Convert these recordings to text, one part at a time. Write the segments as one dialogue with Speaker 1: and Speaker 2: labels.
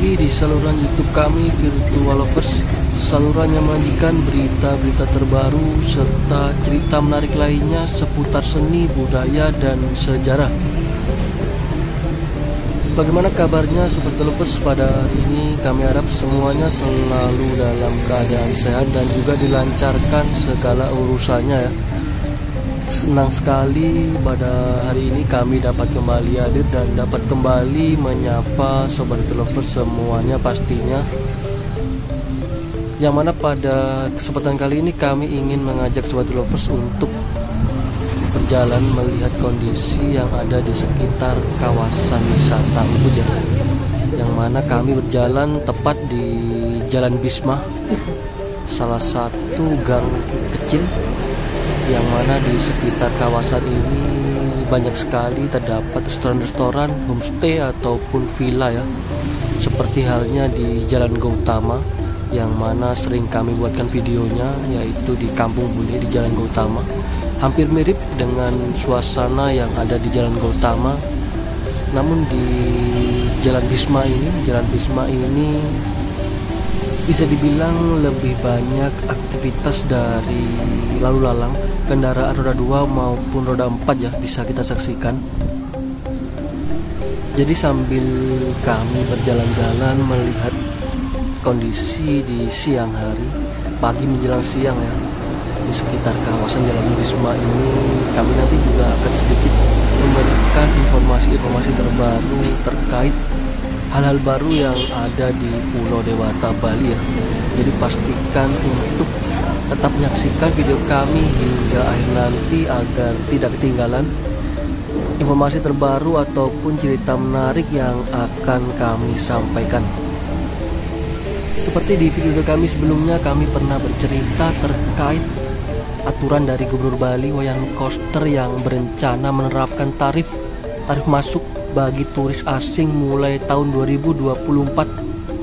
Speaker 1: lagi di saluran YouTube kami, Virtual Lovers. Saluran yang menyajikan berita-berita terbaru serta cerita menarik lainnya seputar seni, budaya, dan sejarah. Bagaimana kabarnya Sobat Lovers pada hari ini? Kami harap semuanya selalu dalam keadaan sehat dan juga dilancarkan segala urusannya ya. Senang sekali pada hari ini kami dapat kembali hadir dan dapat kembali menyapa Sobat Lovers semuanya pastinya. Yang mana pada kesempatan kali ini kami ingin mengajak Sobat Lovers untuk berjalan melihat kondisi yang ada di sekitar kawasan wisata Ubud ya. Yang mana kami berjalan tepat di Jalan Bisma, salah satu gang kecil yang mana di sekitar kawasan ini banyak sekali terdapat restoran-restoran, homestay ataupun villa ya. Seperti halnya di Jalan Gautama yang mana sering kami buatkan videonya, yaitu di Kampung Bule di Jalan Gautama. Hampir mirip dengan suasana yang ada di Jalan Gautama. Namun di Jalan Bisma ini bisa dibilang lebih banyak aktivitas dari lalu lalang kendaraan roda 2 maupun roda 4 ya, bisa kita saksikan. Jadi sambil kami berjalan-jalan melihat kondisi di siang hari, pagi menjelang siang ya, di sekitar kawasan Jalan Bisma ini, kami nanti juga akan sedikit memberikan informasi-informasi terbaru terkait hal-hal baru yang ada di Pulau Dewata, Bali ya. Jadi pastikan untuk tetap menyaksikan video kami hingga akhir nanti agar tidak ketinggalan informasi terbaru ataupun cerita menarik yang akan kami sampaikan. Seperti di video kami sebelumnya, kami pernah bercerita terkait aturan dari Gubernur Bali Wayan Koster yang berencana menerapkan tarif masuk bagi turis asing mulai tahun 2024.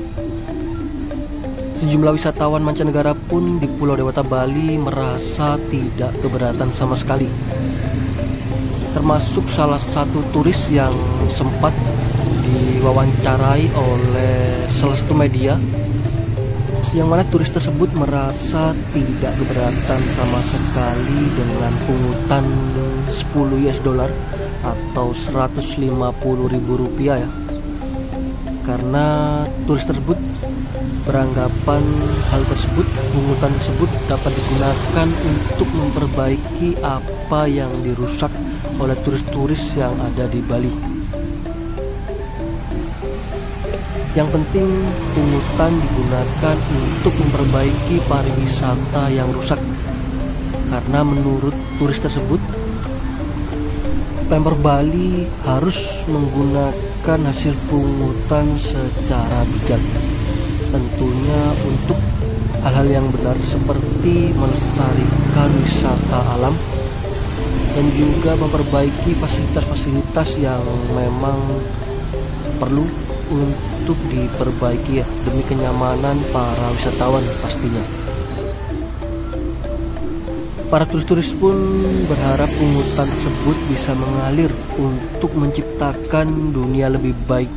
Speaker 1: Sejumlah wisatawan mancanegara pun di Pulau Dewata Bali merasa tidak keberatan sama sekali. Termasuk salah satu turis yang sempat diwawancarai oleh salah satu media, yang mana turis tersebut merasa tidak keberatan sama sekali dengan pungutan 10 US dollar atau 150.000 rupiah ya. Karena turis tersebut beranggapan hal tersebut, pungutan tersebut dapat digunakan untuk memperbaiki apa yang dirusak oleh turis-turis yang ada di Bali. Yang penting pungutan digunakan untuk memperbaiki pariwisata yang rusak. Karena menurut turis tersebut, Pemprov Bali harus menggunakan hasil pungutan secara bijak. Tentunya untuk hal-hal yang benar seperti melestarikan wisata alam dan juga memperbaiki fasilitas-fasilitas yang memang perlu untuk diperbaiki ya, demi kenyamanan para wisatawan pastinya. Para turis-turis pun berharap pungutan tersebut bisa mengalir untuk menciptakan dunia lebih baik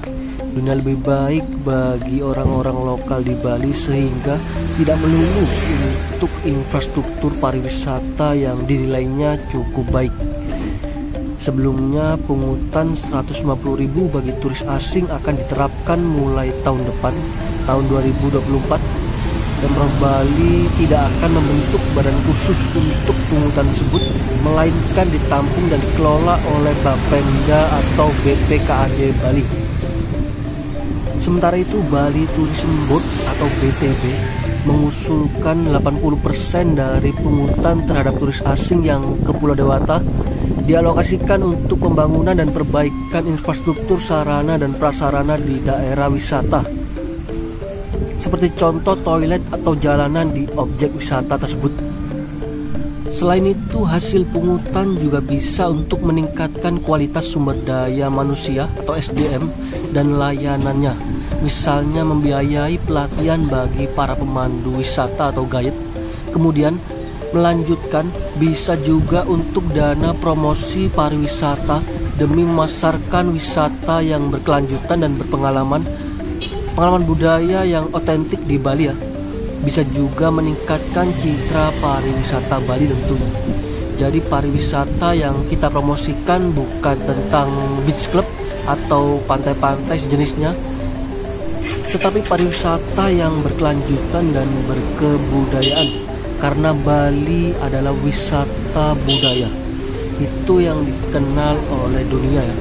Speaker 1: bagi orang-orang lokal di Bali, sehingga tidak melulu untuk infrastruktur pariwisata yang dinilainya cukup baik. Sebelumnya pungutan 150.000 bagi turis asing akan diterapkan mulai tahun depan, tahun 2024. Pemprov Bali tidak akan membentuk badan khusus untuk pungutan tersebut, melainkan ditampung dan dikelola oleh Bapenda atau BPKAD Bali. Sementara itu, Bali Tourism Board atau BTB mengusulkan 80% dari pungutan terhadap turis asing yang ke Pulau Dewata dialokasikan untuk pembangunan dan perbaikan infrastruktur sarana dan prasarana di daerah wisata, seperti contoh toilet atau jalanan di objek wisata tersebut. Selain itu, hasil pungutan juga bisa untuk meningkatkan kualitas sumber daya manusia atau SDM dan layanannya. Misalnya membiayai pelatihan bagi para pemandu wisata atau guide. Kemudian melanjutkan bisa juga untuk dana promosi pariwisata demi memasarkan wisata yang berkelanjutan dan berpengalaman pengalaman budaya yang otentik di Bali ya. Bisa juga meningkatkan citra pariwisata Bali tentunya. Jadi pariwisata yang kita promosikan bukan tentang beach club atau pantai-pantai sejenisnya, tetapi pariwisata yang berkelanjutan dan berkebudayaan. Karena Bali adalah wisata budaya, itu yang dikenal oleh dunia ya.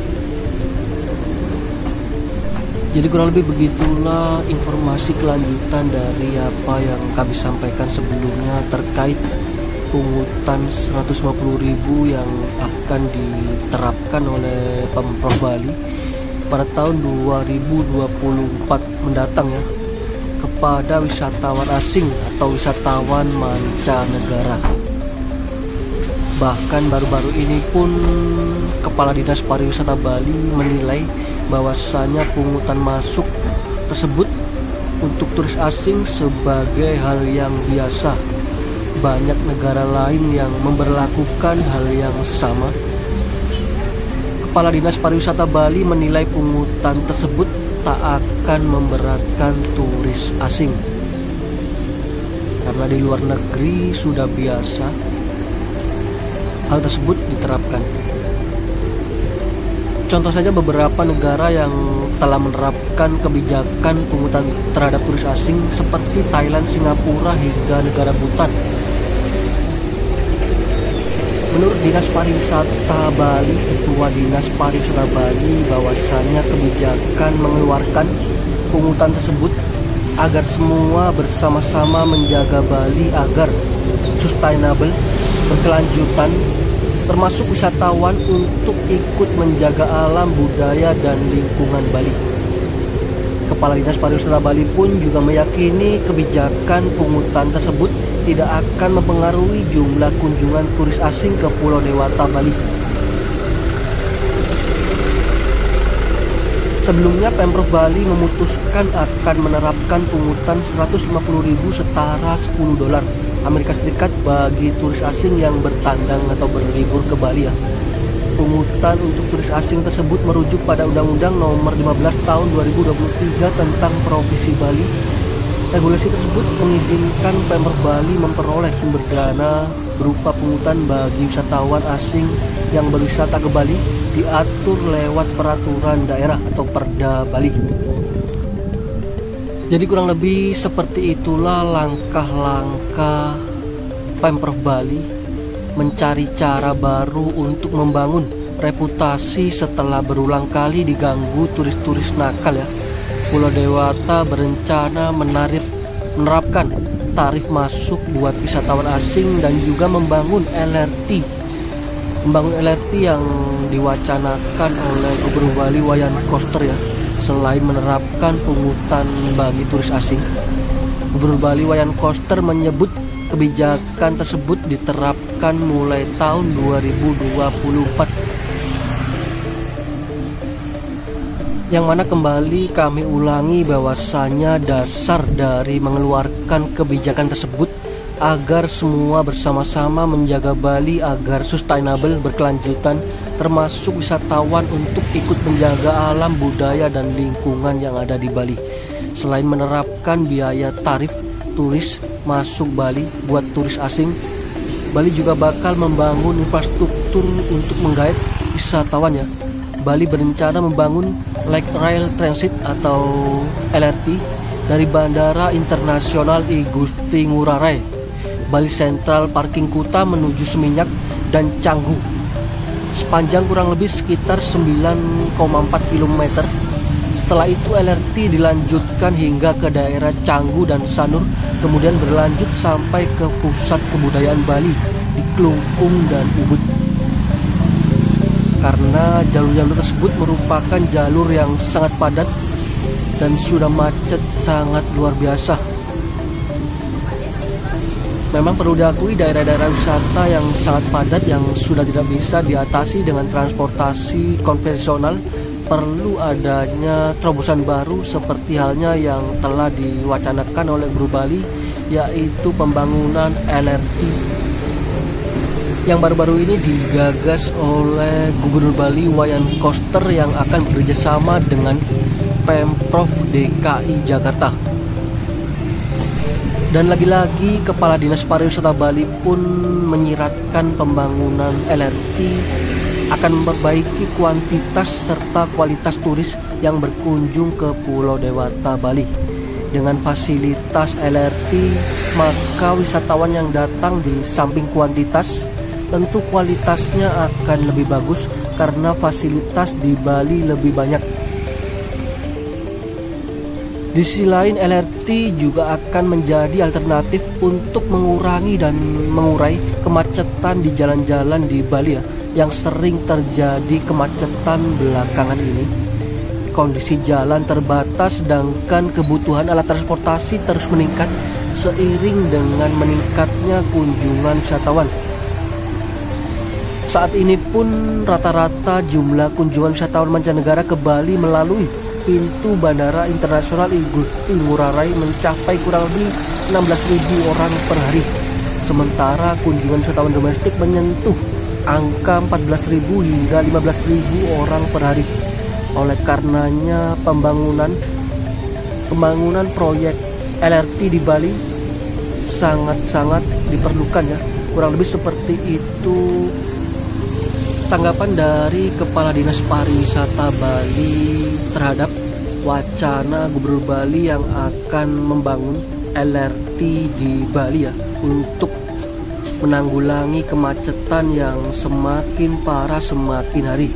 Speaker 1: Jadi kurang lebih begitulah informasi kelanjutan dari apa yang kami sampaikan sebelumnya terkait pungutan 150.000 yang akan diterapkan oleh Pemprov Bali pada tahun 2024 mendatang ya, kepada wisatawan asing atau wisatawan mancanegara. Bahkan baru-baru ini pun Kepala Dinas Pariwisata Bali menilai bahwasanya pungutan masuk tersebut untuk turis asing sebagai hal yang biasa. Banyak negara lain yang memberlakukan hal yang sama. Kepala Dinas Pariwisata Bali menilai pungutan tersebut tak akan memberatkan turis asing, karena di luar negeri sudah biasa hal tersebut diterapkan. Contoh saja beberapa negara yang telah menerapkan kebijakan pungutan terhadap turis asing seperti Thailand, Singapura, hingga negara Bhutan. Menurut Dinas Pariwisata Bali, Ketua Dinas Pariwisata Bali, bahwasannya kebijakan mengeluarkan pungutan tersebut agar semua bersama-sama menjaga Bali agar sustainable, berkelanjutan, termasuk wisatawan untuk ikut menjaga alam, budaya, dan lingkungan Bali. Kepala Dinas Pariwisata Bali pun juga meyakini kebijakan pungutan tersebut tidak akan mempengaruhi jumlah kunjungan turis asing ke Pulau Dewata, Bali. Sebelumnya Pemprov Bali memutuskan akan menerapkan pungutan 150.000 setara $10 Amerika Serikat bagi turis asing yang bertandang atau berlibur ke Bali ya. Pungutan untuk turis asing tersebut merujuk pada Undang-Undang Nomor 15 Tahun 2023 tentang Provinsi Bali. Regulasi tersebut mengizinkan Pemprov Bali memperoleh sumber dana berupa pungutan bagi wisatawan asing yang berwisata ke Bali, diatur lewat peraturan daerah atau Perda Bali. Jadi kurang lebih seperti itulah langkah-langkah Pemprov Bali mencari cara baru untuk membangun reputasi setelah berulang kali diganggu turis-turis nakal ya. Pulau Dewata berencana menerapkan tarif masuk buat wisatawan asing dan juga membangun LRT. Membangun LRT yang diwacanakan oleh Gubernur Bali Wayan Koster ya. Selain menerapkan pungutan bagi turis asing, Gubernur Bali Wayan Koster menyebut kebijakan tersebut diterapkan mulai tahun 2024. Yang mana kembali kami ulangi bahwasanya dasar dari mengeluarkan kebijakan tersebut agar semua bersama-sama menjaga Bali agar sustainable, berkelanjutan, termasuk wisatawan untuk ikut menjaga alam, budaya, dan lingkungan yang ada di Bali. Selain menerapkan biaya tarif turis masuk Bali buat turis asing, Bali juga bakal membangun infrastruktur untuk menggait wisatawan ya. Bali berencana membangun Light Rail Transit atau LRT dari Bandara Internasional I Gusti Ngurah Rai, Bali Central Parking Kuta menuju Seminyak dan Canggu sepanjang kurang lebih sekitar 9,4 km. Setelah itu LRT dilanjutkan hingga ke daerah Canggu dan Sanur, kemudian berlanjut sampai ke pusat kebudayaan Bali di Klungkung dan Ubud. Karena jalur-jalur tersebut merupakan jalur yang sangat padat dan sudah macet sangat luar biasa. Memang perlu diakui daerah-daerah wisata yang sangat padat yang sudah tidak bisa diatasi dengan transportasi konvensional perlu adanya terobosan baru seperti halnya yang telah diwacanakan oleh Gubernur Bali, yaitu pembangunan LRT yang baru-baru ini digagas oleh Gubernur Bali Wayan Koster yang akan bekerjasama dengan Pemprov DKI Jakarta. Dan lagi-lagi Kepala Dinas Pariwisata Bali pun menyiratkan pembangunan LRT akan memperbaiki kuantitas serta kualitas turis yang berkunjung ke Pulau Dewata Bali. Dengan fasilitas LRT, maka wisatawan yang datang di samping kuantitas, tentu kualitasnya akan lebih bagus karena fasilitas di Bali lebih banyak. Di sisi lain, LRT juga akan menjadi alternatif untuk mengurangi dan mengurai kemacetan di jalan-jalan di Bali yang sering terjadi kemacetan belakangan ini. Kondisi jalan terbatas sedangkan kebutuhan alat transportasi terus meningkat seiring dengan meningkatnya kunjungan wisatawan. Saat ini pun rata-rata jumlah kunjungan wisatawan mancanegara ke Bali melalui pintu Bandara Internasional I Gusti Ngurah Rai mencapai kurang lebih 16.000 orang per hari. Sementara kunjungan wisatawan domestik menyentuh angka 14.000 hingga 15.000 orang per hari. Oleh karenanya pembangunan proyek LRT di Bali sangat-sangat diperlukan ya. Kurang lebih seperti itu tanggapan dari Kepala Dinas Pariwisata Bali terhadap wacana Gubernur Bali yang akan membangun LRT di Bali ya, untuk menanggulangi kemacetan yang semakin parah semakin hari.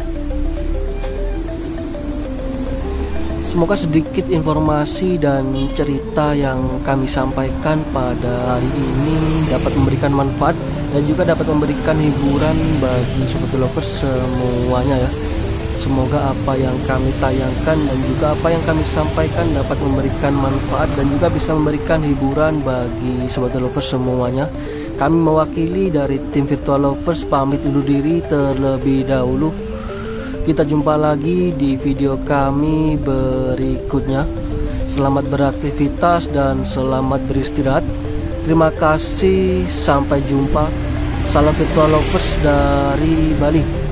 Speaker 1: Semoga sedikit informasi dan cerita yang kami sampaikan pada hari ini dapat memberikan manfaat dan juga dapat memberikan hiburan bagi Sobat Lovers semuanya ya. Semoga apa yang kami tayangkan dan juga apa yang kami sampaikan dapat memberikan manfaat dan juga bisa memberikan hiburan bagi Sobat Lovers semuanya. Kami mewakili dari tim Virtual Lovers pamit undur diri terlebih dahulu. Kita jumpa lagi di video kami berikutnya. Selamat beraktivitas dan selamat beristirahat. Terima kasih, sampai jumpa. Salam Virtual Lovers dari Bali.